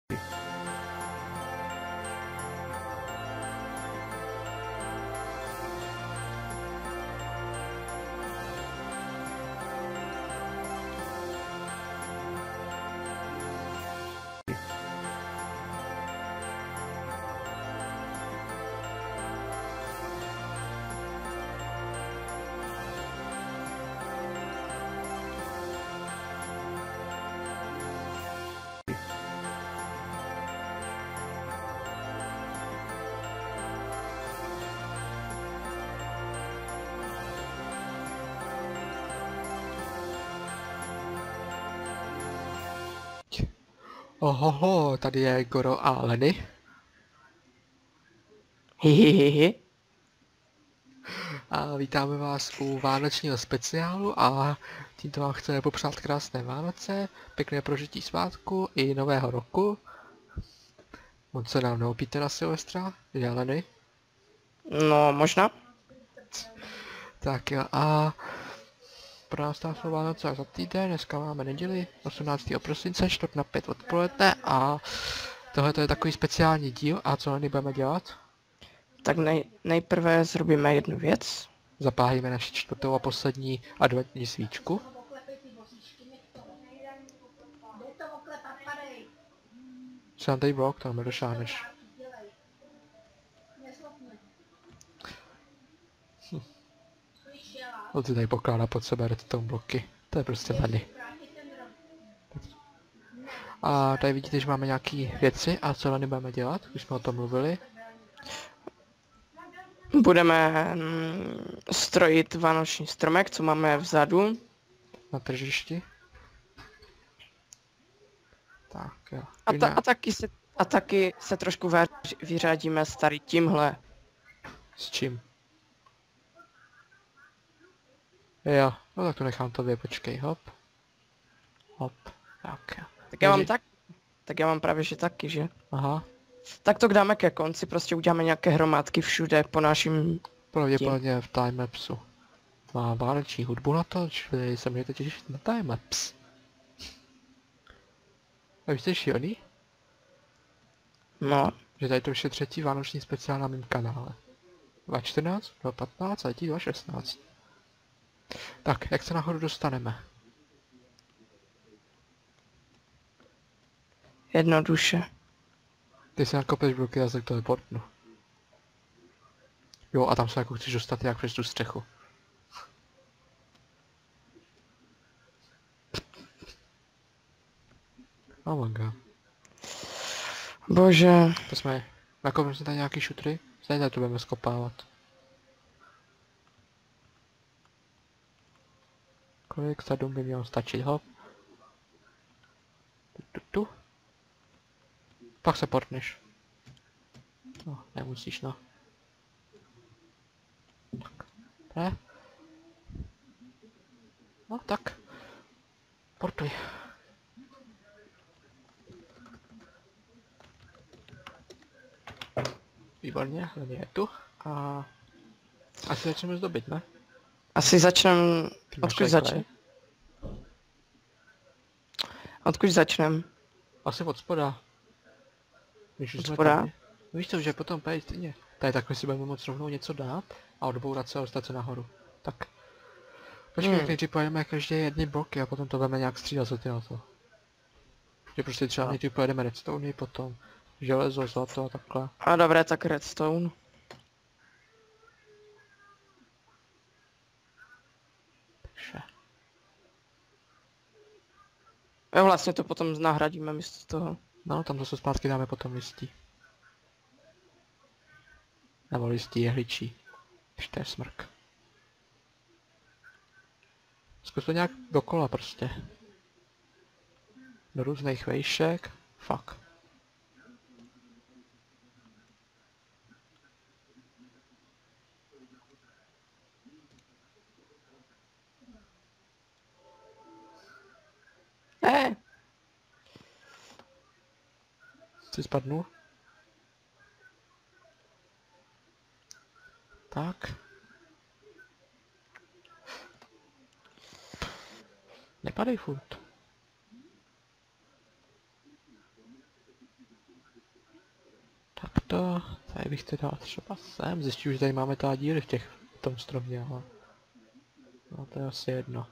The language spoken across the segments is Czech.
Ohoho, tady je Goro a Lenny. Hihihihi. A vítáme vás u vánočního speciálu a tímto vám chceme popřát krásné Vánoce, pěkné prožití svátku i nového roku. Moc se nám neopíte na Silvestra, že Lenny? No, možná. Tak jo, a pro nás tam jsou Vánoce až za týden, dneska máme neděli, 18. prosince, 4:45 odpoledne a tohle je takový speciální díl a co Lenny budeme dělat? Tak nejprve zrobíme jednu věc. Zapálíme naši čtvrtou a poslední adventní svíčku. Co nám tady blok, tam nedošáneš. On si tady pokládá pod sebe redstone bloky. To je prostě Lenny. A tady vidíte, že máme nějaký věci a co Lenny budeme dělat, už jsme o tom mluvili. Budeme strojit vánoční stromek, co máme vzadu. Na tržišti. Tak jo. A taky se trošku vyřádíme s tady tímhle. S čím? Jo, no tak to nechám tobě, počkej, hop. Hop, tak jo. Tak já mám právě že taky, že? Aha. Tak to dáme ke konci, prostě uděláme nějaké hromádky všude po našim... Pravděpodobně v timelapsu. Má vánoční hudbu na to, čili se můžete těšit na timelaps. A víš, jste šílený? No. Že tady to už je třetí vánoční speciál na mém kanále. 2014, 2015 a teď 2016. Tak, jak se nahoru dostaneme? Jednoduše. Ty si nakopeš bloky a to teleportnu. Jo, a tam se jako chceš dostat jak přes tu střechu. Oh my god. Bože. To jsme... Nakopneme si tady nějaký šutry? Tady to budeme skopávat. Kolik 7 by mělo stačit, hop. Tu. Pak se portneš. No, nemusíš, no. Tak. Ne? No, tak. Portuj. Výborně, hlavně je tu. A... Asi začneme zdobit, ne? Asi začneme... Odkud začneme? Odkud začneme? Asi od spoda. Když už Od jsme spoda? tady. No víš co, že potom pejď stejně. Tady takhle si budeme moct rovnou něco dát a odbourat se a dostat se nahoru. Tak. Počkej, jak nejdřív pojedeme každý jedny bloky a potom to budeme nějak střídat za ty na to. Že prostě třeba nejdřív pojedeme redstone, potom železo, zlato a takhle. A dobré, tak redstone. Takže. Jo, vlastně to potom nahradíme místo toho. No, tam zase zpátky dáme potom listí. Nebo listí jehličí. Když to je smrk. Zkus to nějak dokola prostě. Do různých vejšek. Fuck. Si spadnu. Tak. Nepadej furt. to, tady bych to dal třeba sem, zjistil, že tady máme ta díry v tom stromě, ale... No to je asi jedno.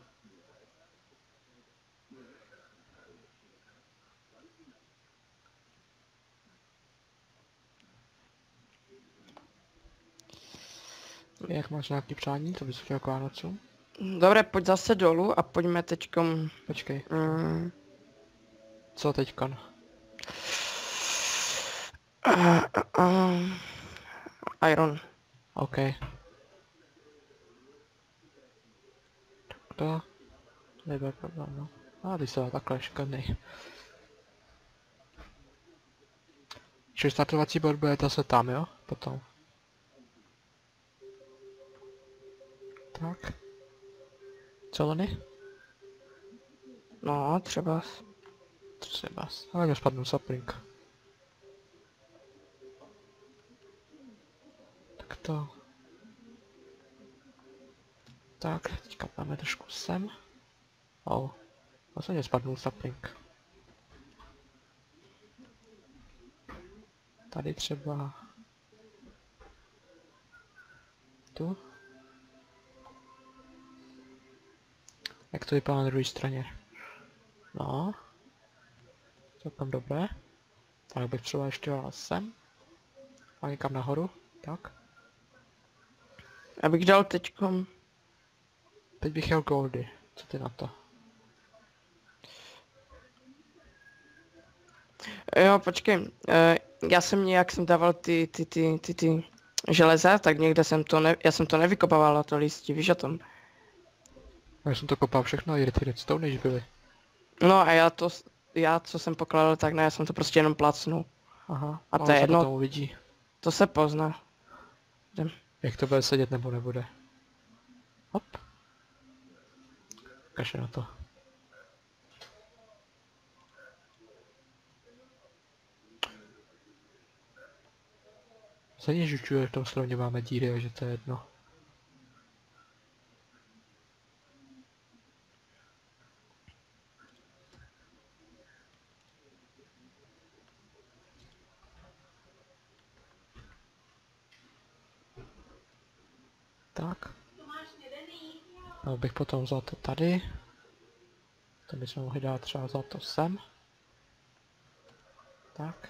Jak máš nějaký přání, co bys chtěl k Vánocům? Dobré, pojď zase dolů a pojďme teďkom... Počkej, Mm, co teďkon? Iron. OK. Tak to... Nebude problém, no. A ty se dá takhle škodný. Čili startovací bod bude zase tam, jo? Potom. Tak. Co Lony? No, třeba. Třeba. Ale mě spadnu sapling. Tak to. Tak, teďka dáme trošku sem. Oh. Vlastně mě spadnul sapling. Tady třeba. Tu. Jak to vypadá na druhé straně? No. Celkem dobré. Tak bych třeba ještě dal sem. A někam nahoru. Tak. Abych dal teďkom... Teď bych jel goldy. Co ty na to? Jo, počkej. Já jsem nějak jsem dával ty železa, tak někde jsem to já jsem to nevykopával na to listí, víš o tom. Já jsem to kopal všechno, i ty redstone než byly. No a já co jsem pokládal, tak ne, já jsem to prostě jenom placnul. Aha, A to je se jedno. potom uvidí. To se pozná. Jdem. Jak to bude sedět nebo nebude. Hop. Kaše na to. Se žučuje, v tom stromě máme díry, takže to je jedno. Tak. No, bych potom vzal to tady. To bychom mohli dát třeba za to sem. Tak.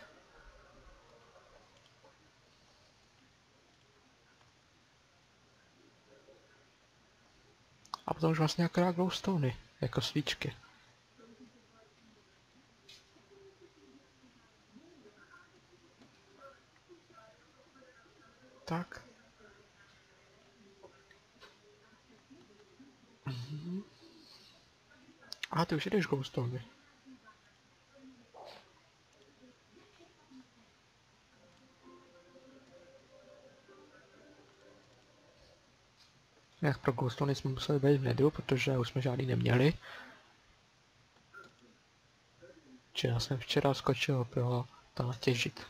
A potom už vlastně akorát glowstony, jako svíčky. Tak. A ty už jdeš glowstony. Jak pro glowstony jsme museli být v nedru, protože už jsme žádný neměli. Či já jsem včera skočil pro to natěžit.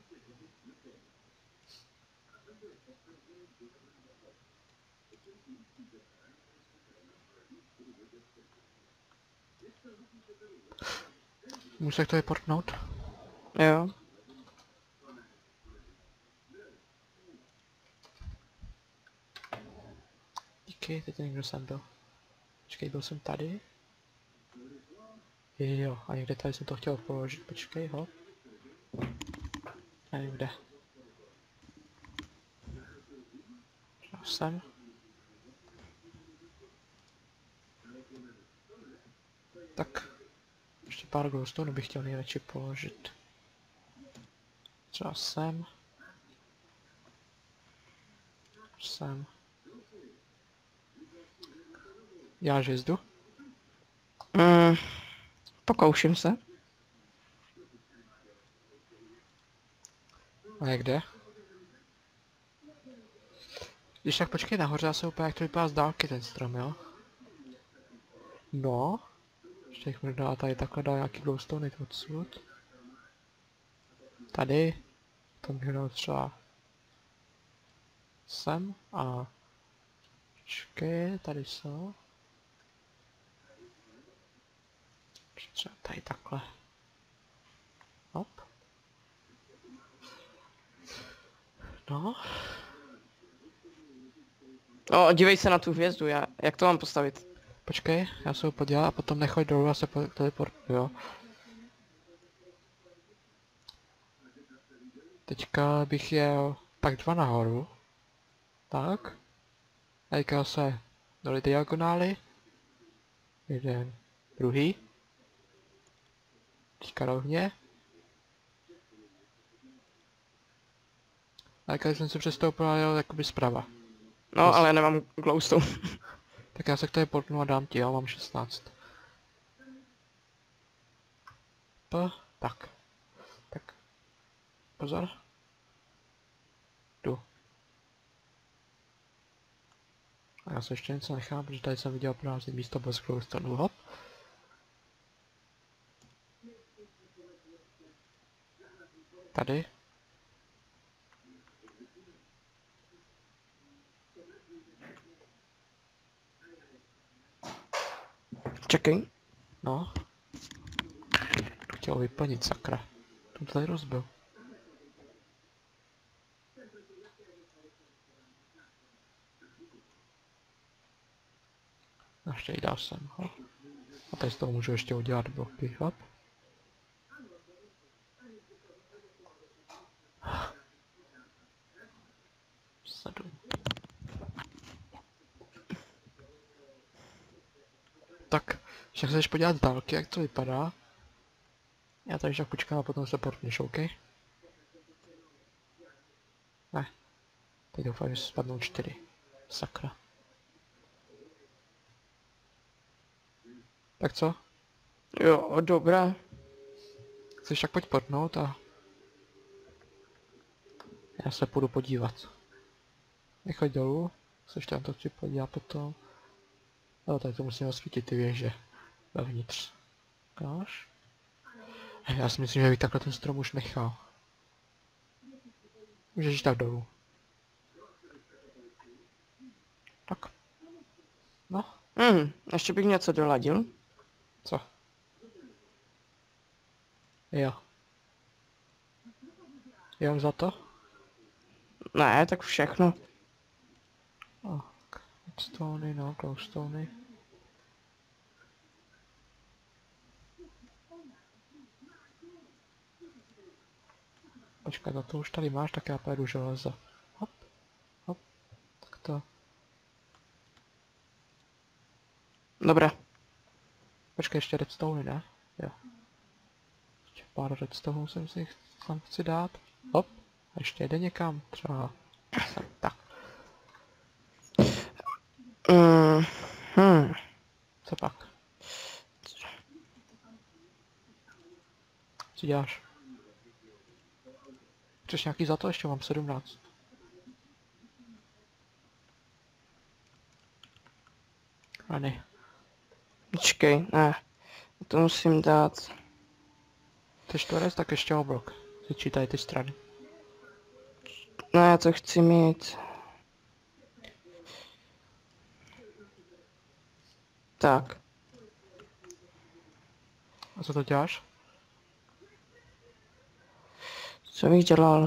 Můžu se to vyportnout? Jo. Díky, teď někdo jsem byl. Počkej, byl jsem tady. Jo, a někde tady jsem to chtěl položit, počkej, ho. Nevím kde. Já jsem. Tak. Ještě pár glowstone bych chtěl nejradši položit. Třeba sem. Sem. Já žezdu. Pokouším se. A jak jde? Když tak počkej nahoře, já se úplně jak to vypadá z dálky ten strom, jo? No. Ještě jich možná tady takhle dal nějaký glowstone odsud. Tady. Tam bych dal třeba sem a počkej, tady jsou. Třeba tady takhle. Hop. No, No, dívej se na tu hvězdu, jak to mám postavit? počkej, já se ho podívám a potom nechoď dolů a se teleportuju, jo. Teďka bych jel tak 2 nahoru. Tak. A teďka se dali diagonály. Jeden, druhý. Teďka rovně. A teďka jsem se přestoupil a jel jakoby zprava. No, ale nemám glowstone. Tak já se k té portnu a dám ti, jo, mám 16. Tak. Tak. Pozor. Jdu. A já se ještě něco nechám, protože tady jsem viděl prázdné místo bez glowstone. Hop. Tady. Čekej. No. Chtěl vyplnit, sakra. To tady rozbil. Ještě dal jsem ho. A tady z toho můžu ještě udělat bloky, hop. Sedm. Tak, však se jdeš podívat z dálky, jak to vypadá. Já tady však počkám a potom se portneš, OK? Ne. Teď doufám, že spadnou 4. Sakra. Tak co? Jo, dobré. Chceš tak pojď portnout a... Já se půjdu podívat. Nechoď dolů. Chceš tam to chci podívat potom. No, tady to musíme osvítit ty věže. Vevnitř. Ukáž. Já si myslím, že bych takhle ten strom už nechal. Můžeš jít tak dolů. Tak. No, Ještě bych něco doladil. co? Jo. Jenom za to? Ne, tak všechno. Stony, no, glowstony. Počkej, na to už tady máš, tak já pojedu železo. Hop, hop, tak to. Dobré. Počkej, ještě redstone, ne? Jo. Ještě pár redstone jsem si tam chci dát. Hop, a ještě jde někam, třeba. Tak, co pak? Co děláš? Chceš nějaký za to? Ještě mám 17. A ne. Počkej, ne. To musím dát. Chceš to rest, tak ještě oblok. Sečítaj ty strany. No, já to chci mít. Tak. A co to děláš? Co bych dělal?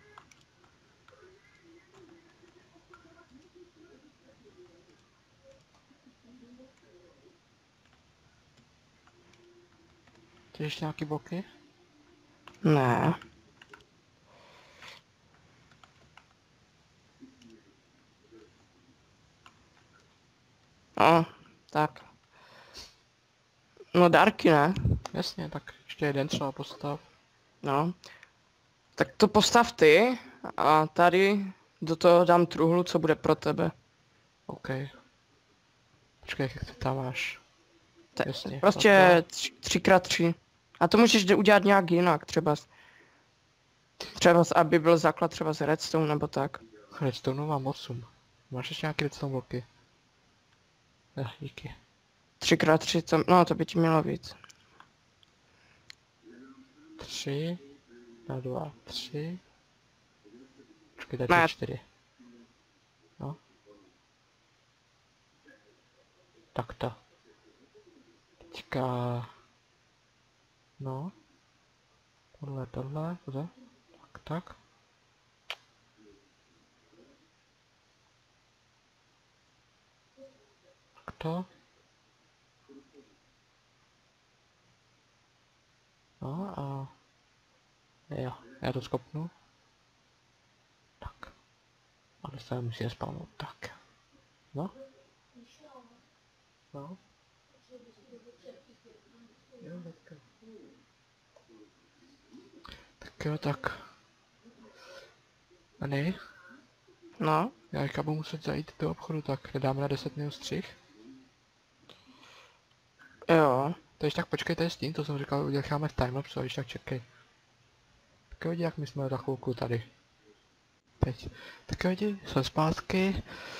Chceš ještě nějaký bloky? Ne. No, tak. No dárky, ne? Jasně, tak ještě jeden třeba postav. No. Tak to postav ty a tady do toho dám truhlu, co bude pro tebe. OK. Počkej, jak ty tam máš. Jasně. Prostě 3x3. A to můžeš udělat nějak jinak, třeba aby byl základ třeba z redstone nebo tak. Redstone mám 8. Máš ještě nějaké redstone bloky? Díky. 3x3, no to by ti mělo víc. 3 na 2, 3. Počkej, tady Ne. 4. No. Tak to. Teďka... No. Tohle, pozor. Tak. to. No a... Jo, já to skopnu. Tak. A to se musí spavnout, tak. No. No. Jo, teďka. Tak jo, tak. A ne? No, Já teďka budu muset zajít do obchodu, tak nedáme na 10 minut střih. jo. Takže tak počkejte s tím, to jsem říkal, uděláme v timelapse, když tak čekej. Tak jo, jak my jsme za chvilku tady. Teď. Tak jo, jsem zpátky.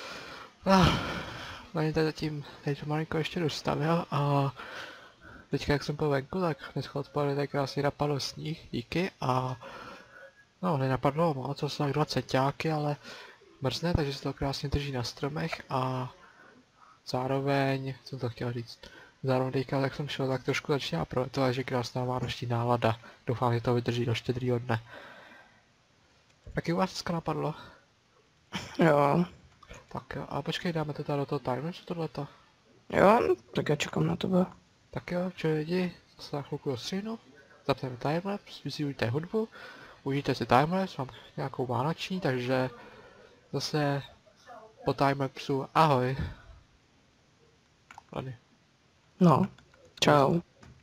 Tady zatím, teď to malinko ještě dostavil a teďka jak jsem byl venku, tak dneska odpoledne tak krásně napadl sníh, díky a no nenapadlo moc, co tak 2 centiáky, ale mrzne, takže se to krásně drží na stromech a zároveň, co jsem to chtěl říct, zároveň teďka jak jsem šel, tak trošku začíná proletovat, že krásná vánoční nálada, doufám, že to vydrží do Štědrýho dne. Taky u vás dneska napadlo? Jo. Tak jo, a počkej, dáme to tady do toho timelapse tohleto. Jo, tak já čekám na tebe. Tak jo, čau lidi, zase za chvilku dostřihnu, zapneme timelapse, vyzývujte hudbu, užijte si timelapse, mám nějakou vánoční, takže zase po timelapsu ahoj. Lady. No, čau.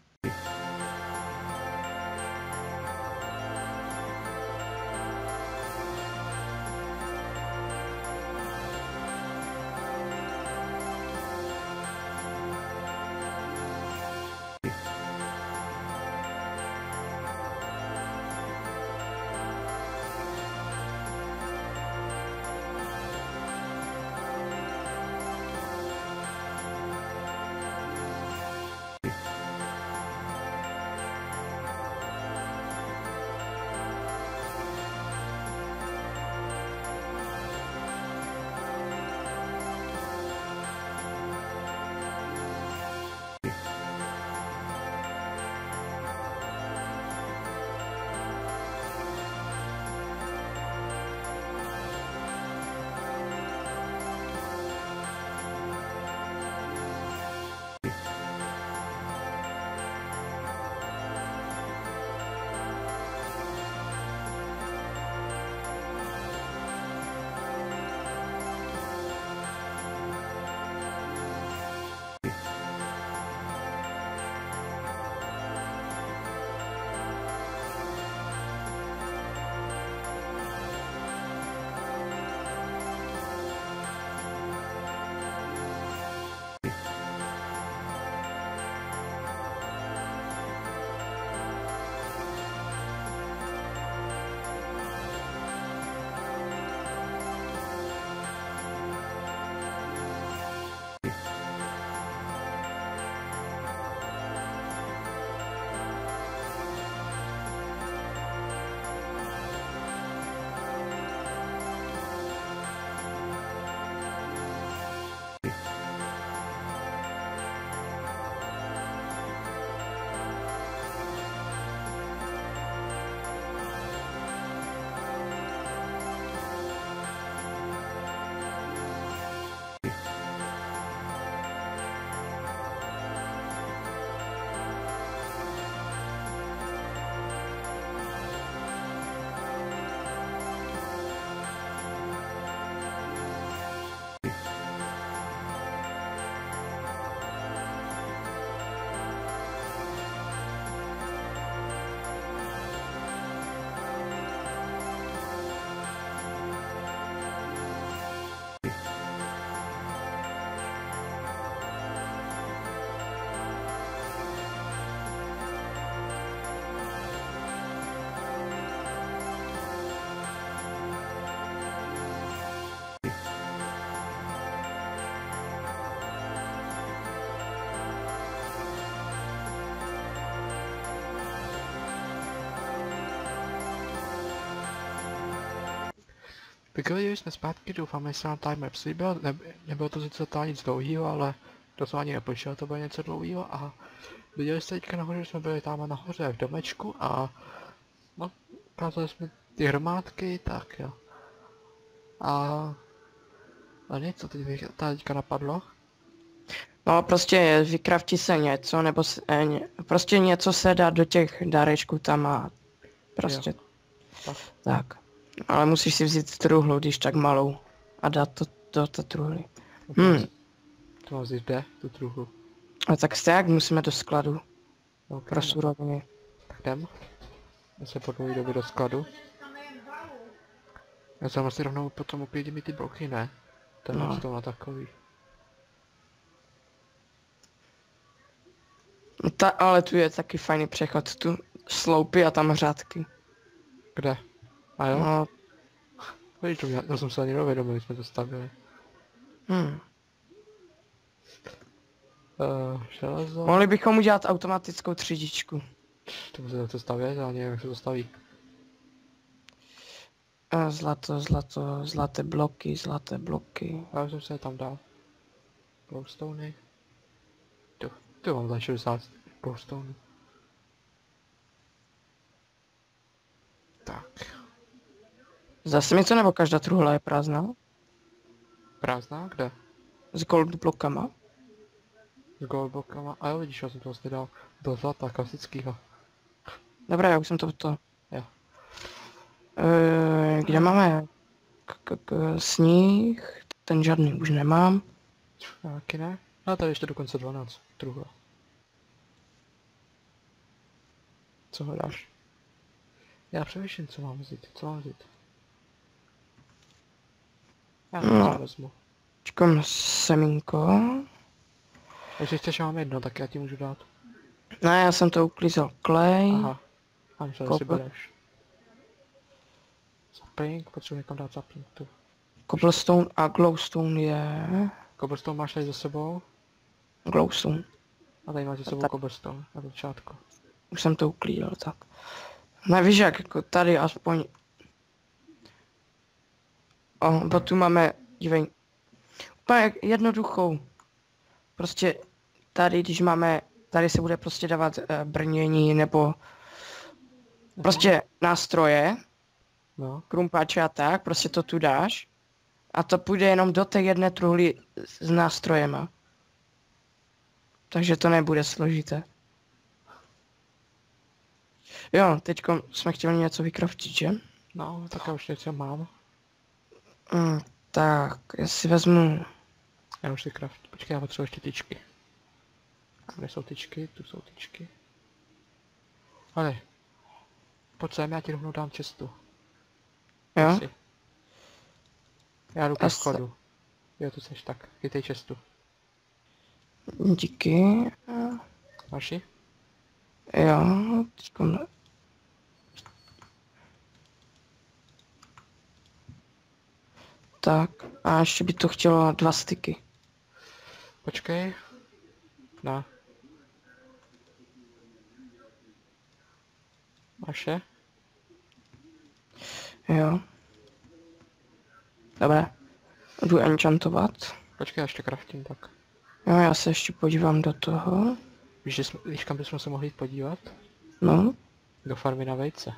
Vyklidili jsme zpátky, doufám, že se nám timelapse líbil, nebylo to sice to nic dlouhýho, ale to jsem ani nepočítal, to bylo něco dlouhýho a viděli jste teďka nahoře, že jsme byli tam nahoře v domečku a no, ukázali jsme ty hromádky, tak jo. A nic, co teďka napadlo? No prostě vykraftí se něco, nebo prostě něco se dá do těch dárečků tam a prostě Jo. Tak. tak. Ale musíš si vzít truhlu, když tak malou a dát to do té truhly. To mám vzít kde? Tu truhlu. A tak stejně musíme do skladu Okay, pro suroviny. tak jdem. Já se po dlouhé době do skladu. Já jsem asi rovnou potom uklidím i ty bloky, ne? Ten No. to na takový. Ale tu je taky fajný přechod, tu sloupy a tam řádky. Kde? A jo? No, Víš, to jsem se ani neuvědomil, když jsme to stavili. Železo. Mohli bychom udělat automatickou třídičku. To musíte to stavět, ale nevím, jak se to staví. Zlaté bloky. Já už jsem se je tam dal. Glowstony. Tu mám za 60 glowstonů. Tak. Zase mi to nebo každá truhla je prázdná? Prázdná? Kde? S gold blokama? S goldblokama. A jo, vidíš, já jsem to vlastně dal do zlata klasického. Dobré, já už jsem to. Jo. Kde máme sníh? Ten žádný už nemám. Taky ne? A tady ještě dokonce 12 truhle. Co hledáš? Já přemýšlím, co mám vzít, Já to vezmu. Čekám semínko. Takže ještě mám jedno, tak já ti můžu dát. Ne, já jsem to uklízel klej. Aha. A myslel, že si Kope. bereš. Sapling, potřebuji někam dát sapling tu. Cobblestone a glowstone je... Cobblestone máš tady za sebou? Glowstone. A tady máš za sebou tak. cobblestone na začátku. Už jsem to uklízel, tak. Nevíš jak, jako tady aspoň... bo tu máme, dívej. Úplně jednoduchou. Prostě tady, když máme... Tady se bude prostě dávat brnění nebo... Prostě nástroje. No. Krumpáče a tak, prostě to tu dáš. A to půjde jenom do té jedné truhly s nástrojema. Takže to nebude složité. Jo, teďko jsme chtěli něco vykraftit, že? No, tak já už něco mám. Tak, já si vezmu... Já už si craft. Počkej, já potřebuji ještě tyčky. Kde jsou tyčky? Tu jsou tyčky. Ale. Pojď sem, já ti rovnou dám cestu. Jo? Asi. Já jdu ke Asi. skladu. Jo, tu seš, tak. Chytej cestu. Díky. Máš ji? Jo, teďko... Tak, a ještě by to chtělo 2 styky. Počkej. Na. Máš je? Jo. Dobré. Jdu enchantovat. Počkej, já ještě craftím, tak. Jo, já se ještě podívám do toho. Víš, kam bychom se mohli jít podívat? No. Do farmy na vejce.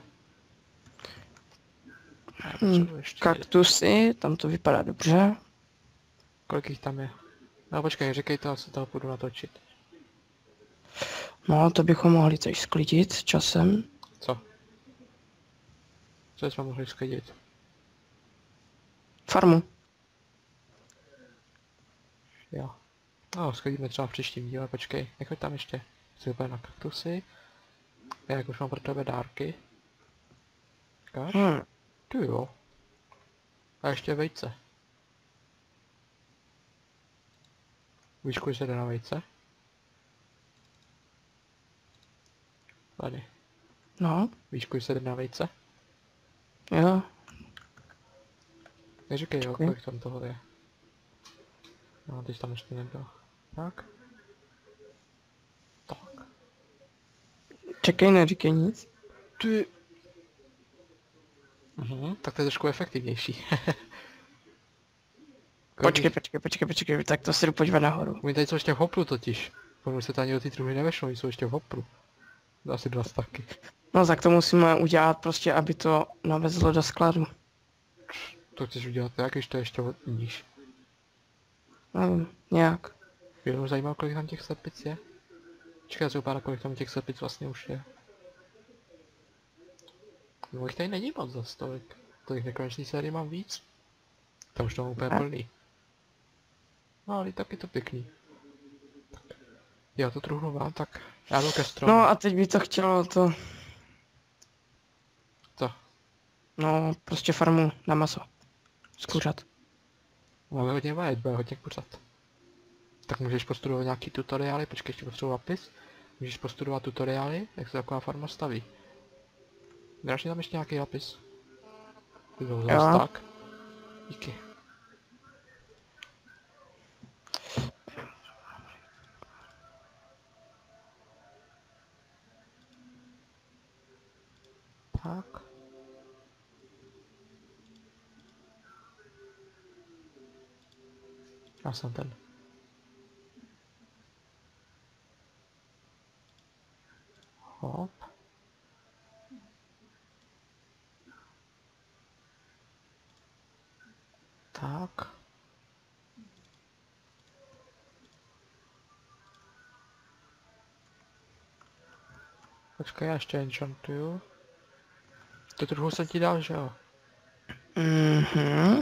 Já potřebuji ještě... Kaktusy, tam to vypadá dobře. Kolik jich tam je? No počkej, říkej to, já se toho půjdu natočit. No, to bychom mohli teď sklidit časem. Co? Co jsme mohli sklidit? Farmu. Jo. No, sklidíme třeba v příštím díle, počkej, nechoď tam ještě. Chci úplně na kaktusy. Jak už mám pro tebe dárky. Říkáš? Ty jo. A ještě vejce. Víš, kolik se jde na vejce? Tady. No, Víš, kolik se jde na vejce? jo. Neříkej jo, Počkej. kolik tam toho je. No, teď tam ještě nebyl. Tak. Tak. Čekej, neříkej nic. Ty. Tak to je trošku efektivnější. Počkej, tak to se jdu podívat nahoru. Oni tady jsou ještě v hopru totiž. Oni se tady do té truhy nevešlo, oni jsou ještě v hopru. Asi 2 staky. No tak to musíme udělat prostě, aby to navezlo do skladu. To chceš udělat tak, když to je ještě níž. Nevím, nějak. Mě jenom zajímalo, kolik tam těch slepic je. Čekaj, já se upádá, kolik tam těch slepic vlastně už je. No jich tady není moc za tolik. Tolik nekonečný série mám víc. Tam už to mám úplně plný. No ale tak je to pěkný. Já to truhnu vám, tak já jdu ke stromu. No a teď by to chtělo to, Co? no prostě farmu na maso. Z kuřat. Máme hodně vajet, bude hodně kuřat. Tak můžeš postudovat nějaký tutoriály, počkej, ještě potřebuji lapis. Můžeš postudovat tutoriály, jak se taková farma staví. Dáš mi tam ještě nějaký lapis? Jo. Tak. Díky. Tak. Já jsem ten. Hop. Tak. Počkej, já ještě enchantuju. To trochu jsem ti dal, že jo? Mhm.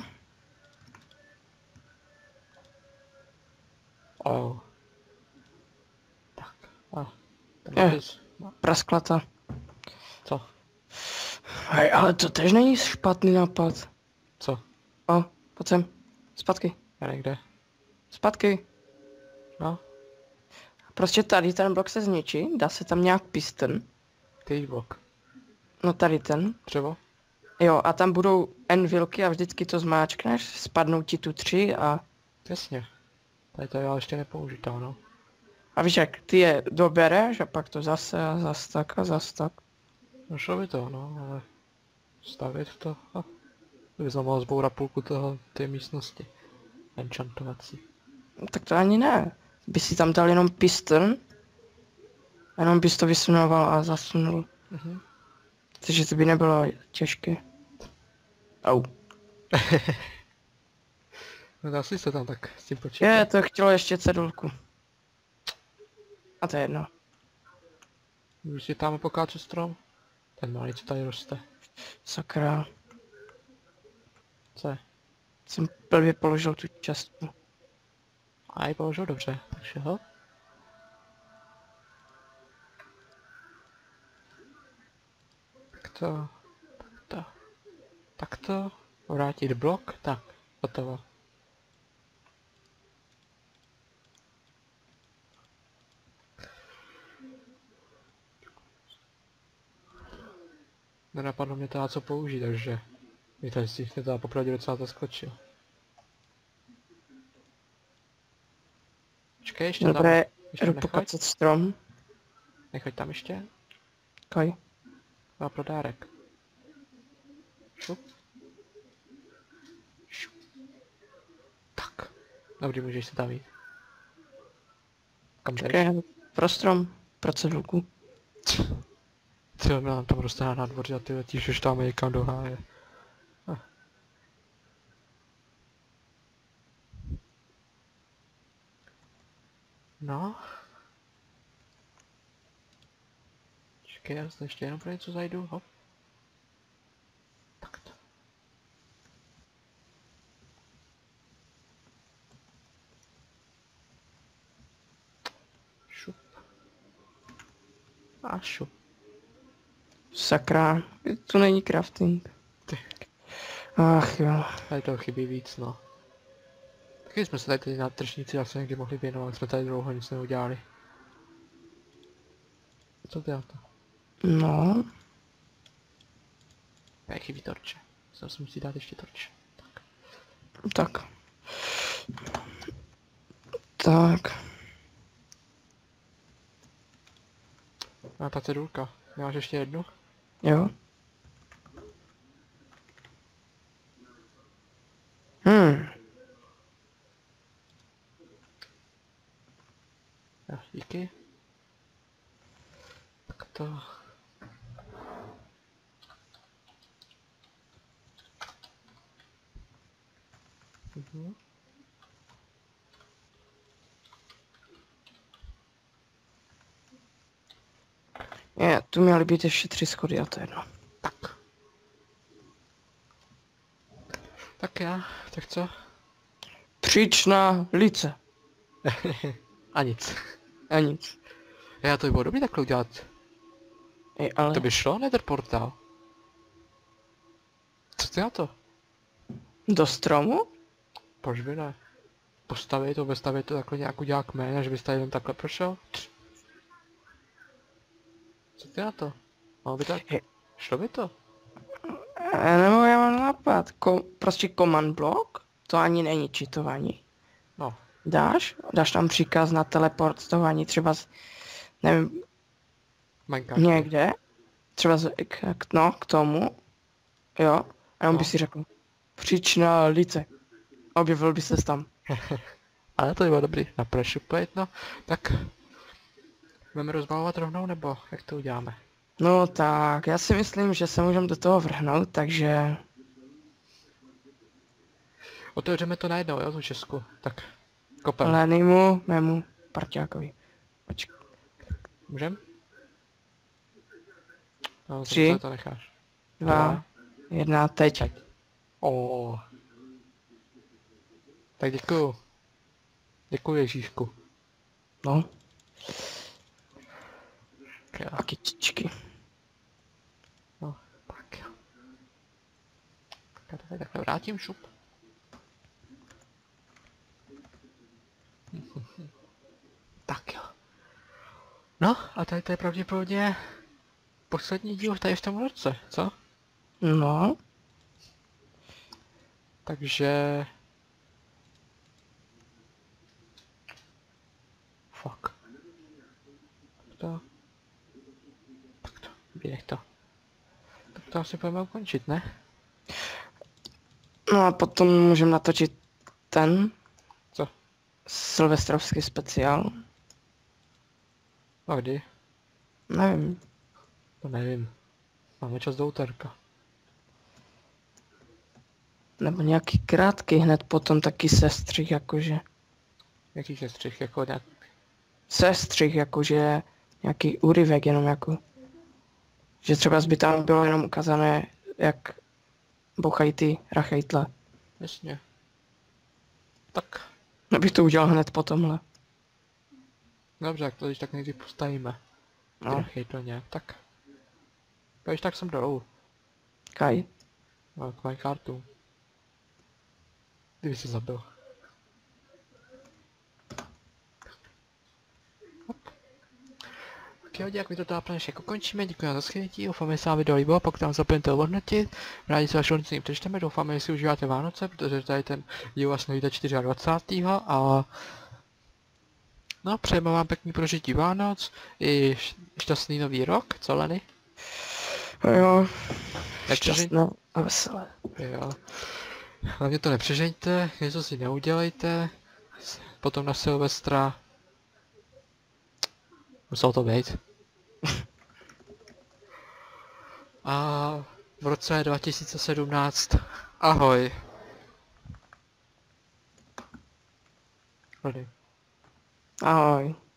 Oh. Tak. A. Ten Je. lapis. Prasklata. Co? Hej, ale to tež není špatný nápad. Co? O, pojď sem. Zpátky. Já někde. Zpátky. No. Prostě tady ten blok se zničí, dá se tam nějak piston. Který blok? No tady ten. Třeba? Jo, a tam budou envilky a vždycky to zmáčkneš, spadnou ti tu 3 a... Jasně. Tady to je ale ještě nepoužitelné. A víš jak, ty je dobereš a pak to zase a zas tak a zas tak. No šlo by to, no, ale... Stavit to... Kdyby jsem mohl zbourat půlku toho, té místnosti. Enchantovací. Tak to ani ne. By si tam dal jenom piston, jenom bys to vysunoval a zasunul. Mhm. Takže to by nebylo těžké. Au. No dá si se tam tak s tím počítat. Je, to chtělo ještě cedulku. A to je jedno. Už si tam pokáču strom? Ten malý, co tady roste. Sakra. Co je? Jsem blbě položil tu částku. A ji položil dobře, takže ho. Tak to. Vrátit blok, tak, hotovo. Nenapadlo mě teda co použít, takže mi tady si teda popravdě docela zaskočil. Počkej, ještě Dobré, tam. Ještě jdu nechoď. pokacat strom. Nechoď tam ještě. Kaj. A pro dárek. Šup. Šup. Tak. Dobrý, můžeš se tam jít. Kam jdeš? Čekaj, pro strom, pro cedulku. Co nám tam roste na dvoře a ty letíš už tam někam do háje. No. Čekaj, já se ještě jenom pro něco zajdu, hop. Tak to. Šup. A šup. Sakra, tu není crafting. Ty. Ach jo. Tady toho chybí víc, no. Taky jsme se tady ty tržníci asi někdy mohli věnovat, jsme tady dlouho nic neudělali. Co to je to? No, Tady chybí torče. Jsem si musí dát ještě torče. Tak. tak. Tak. A ta cedulka. Máš ještě jednu? Jo. Jo, díky. Tak to... Mhm. tu měly být ještě 3 schody a to je jedno. Tak. Tak já, tak co? Příčná lice. A nic. A nic. Já to by bylo dobrý takhle udělat. Ale To by šlo, Nether portál. Co ty na to? do stromu? Proč by ne? Vystavit to takhle nějak udělá kmen, a že bys tady jen takhle prošel? Co ty na to? Malo by tak? Šlo by to? Nebo já mám nápad. Prostě command block? To ani není cheatování. No. Dáš tam příkaz na teleportování třeba nevím, Minecraft. někde. Třeba k tomu. Jo. A on by No. si řekl. Příčná lice. Objevil by ses tam. Ale to by bylo dobrý. Na pressure plate, no. Tak. Budeme rozbalovat rovnou, nebo jak to uděláme? No tak, já si myslím, že se můžeme do toho vrhnout, takže... Otevřeme to najednou, jo, tu česku. Tak. Kopem. Lenýmu, mému parťákovi. Počkej. Můžem? No, 3, to necháš. 2, 1, teď. Oh. Tak děkuju. Děkuju Ježíšku. No, Tak jo. a kytičky. No, tak jo. Tak já to tady takhle vrátím, šup. Tak jo. No, a tady to je pravděpodobně poslední díl tady v tom roce, co? No, Takže... Fuck. Tak to, běh to. Tak to asi budeme ukončit, ne? no a potom můžeme natočit ten Co? silvestrovský speciál. A kdy? Nevím. To nevím. Máme čas do úterka. Nebo nějaký krátký hned potom taky sestřih, jakože. Jaký sestřih, jako nějak... Sestřih, jakože nějaký úryvek jenom jako. Že třeba by tam bylo jenom ukázané, jak bouchají ty rachejtle. Jasně. Tak, Abych to udělal hned po tomhle. dobře, jak to když tak nejdřív postavíme. No, Nechej to nějak, tak. Když tak jsem dolů. kaj. No, k Minecartu. Kdyby se zabil. Tak jo, děkuji, to tady dnešek ukončíme, děkuji za shlédnutí, doufám, že se vám video líbilo, pokud tam zapomeňte hodnotit, rádi se vaše hodnocení přečteme, doufám, že si užíváte Vánoce, protože tady ten díl vlastně vyjde 24. a... No, přejeme vám pěkný prožití Vánoc, i šťastný nový rok, co Leny? Jo, Nepřežeň... šťastné a veselé. Jo. Hlavně to nepřežeňte, něco si neudělejte, potom na Silvestra... Muselo to být. A v roce 2017. Ahoj. Ahoj.